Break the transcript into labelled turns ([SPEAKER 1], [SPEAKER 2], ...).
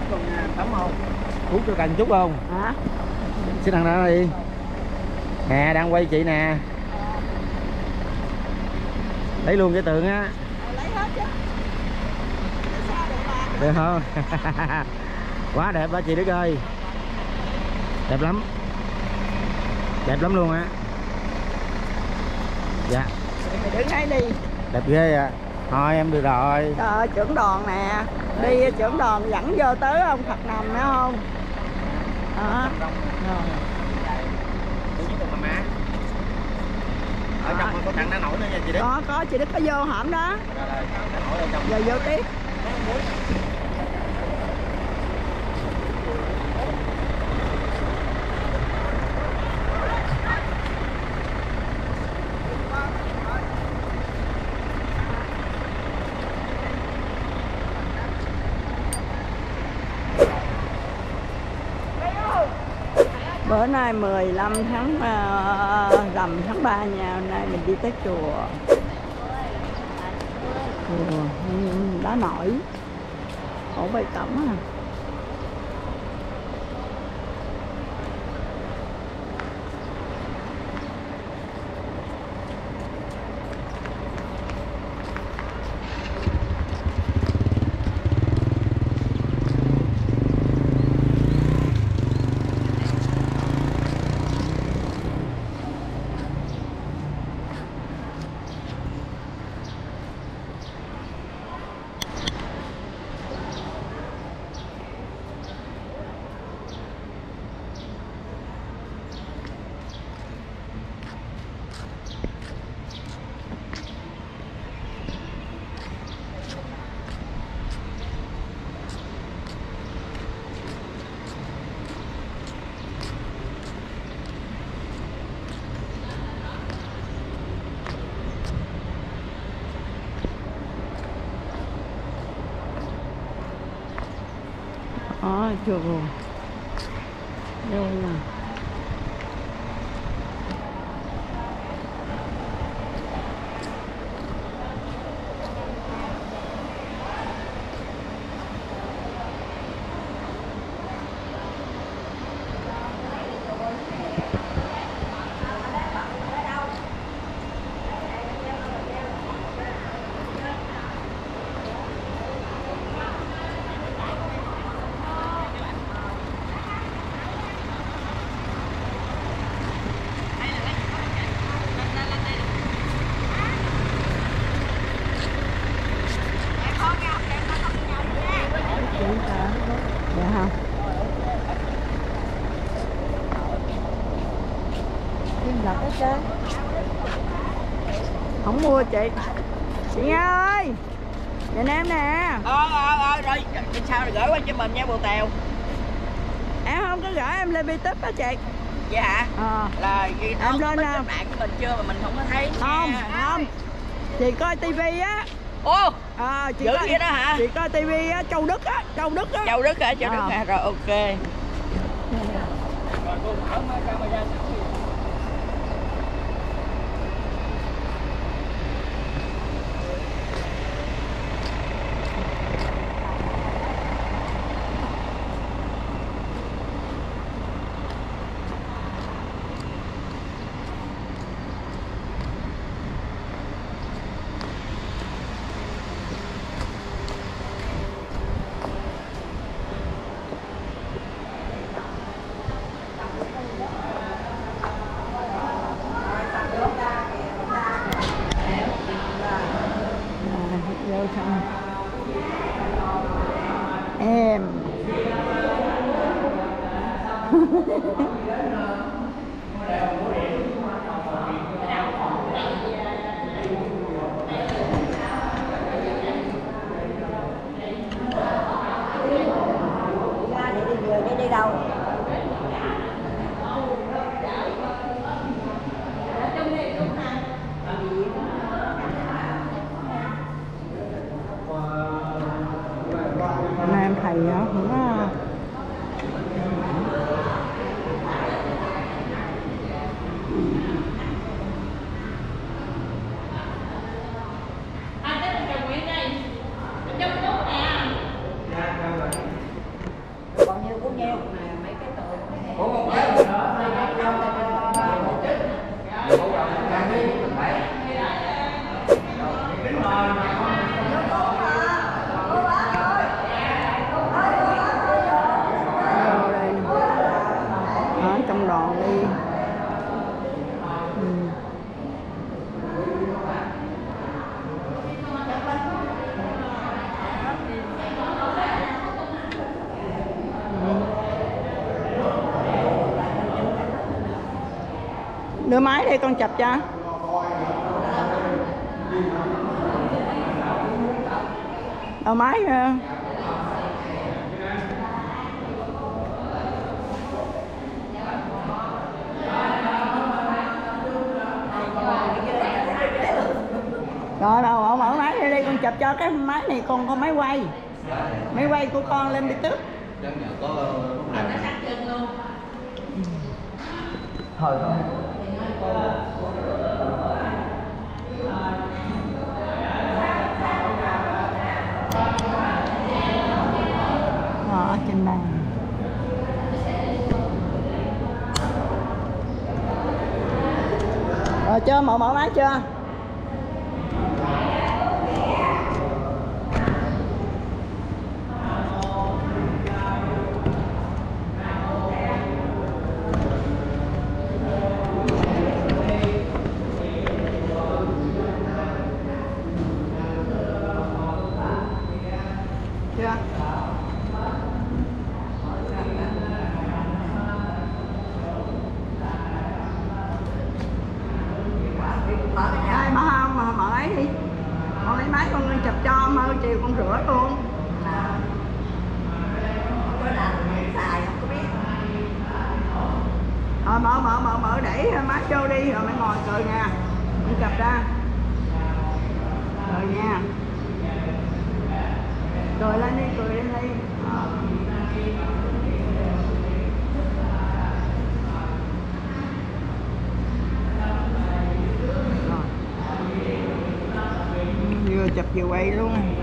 [SPEAKER 1] tắm không? Hút cho cần chút không?
[SPEAKER 2] Hả?
[SPEAKER 1] Xin thằng đó đi. Nè đang quay chị nè. Lấy luôn cái tượng á.
[SPEAKER 2] Lấy hết chứ.
[SPEAKER 1] Được không? Quá đẹp đó chị Đức ơi. Đẹp lắm. Đẹp lắm luôn á. Dạ.
[SPEAKER 2] Mày đứng ấy đi.
[SPEAKER 1] Đẹp ghê à. Thôi em được rồi.
[SPEAKER 2] Trời ơi, trưởng đoàn nè. Đi trưởng đoàn dẫn vô tới ông Phật nằm phải không? Đó. Rồi.
[SPEAKER 1] Ở trong có thằng nó nổi nữa nha chị Đức.
[SPEAKER 2] Có chị Đức có vô hổm đó. Giờ vô tiếp. Bữa nay 15 tháng rằm tháng 3 nha, hôm nay mình đi tới chùa Đá Nổi, Hồ Bày Cẩm à. Chùa đây nè. Dạ không? Lật hết trơn. Không mua chị. Chị Nga ơi. Nhìn em nè.
[SPEAKER 3] Rồi sao rồi gửi qua cho mình nha bồ tèo.
[SPEAKER 2] Em không có gửi em lên YouTube á chị.
[SPEAKER 3] Dạ. Là gì
[SPEAKER 2] em lên nào?
[SPEAKER 3] bạn của mình chưa mà mình không có thấy.
[SPEAKER 2] Không, không. Chị coi tivi á.
[SPEAKER 3] Ô.
[SPEAKER 2] Chị
[SPEAKER 3] dữ
[SPEAKER 2] coi,
[SPEAKER 3] vậy đó hả?
[SPEAKER 2] Chị coi tivi á, Châu Đức á, Châu Đức á.
[SPEAKER 3] Châu Đức hả? Châu Đức hả? Rồi ok.
[SPEAKER 2] Vô xong em đi đâu? Nam thầy không có Đưa máy đây con chụp cho. Đưa máy. Rồi đâu mở máy đây đi con chụp cho cái máy này, con máy quay. Máy quay của con lên đi tức.
[SPEAKER 1] Thôi thôi.
[SPEAKER 2] Ở trên bàn. Rồi chưa, mở máy chưa? Chưa? Đây, mở không? Mở ấy đi. Con lấy máy con lên chụp cho, mơ chiều con rửa luôn. Rồi mở đẩy máy vô đi rồi mày ngồi cười nha. Con chụp ra. Rồi nha. Cười lên đi, cười lên đi. Vừa chụp vừa quay luôn.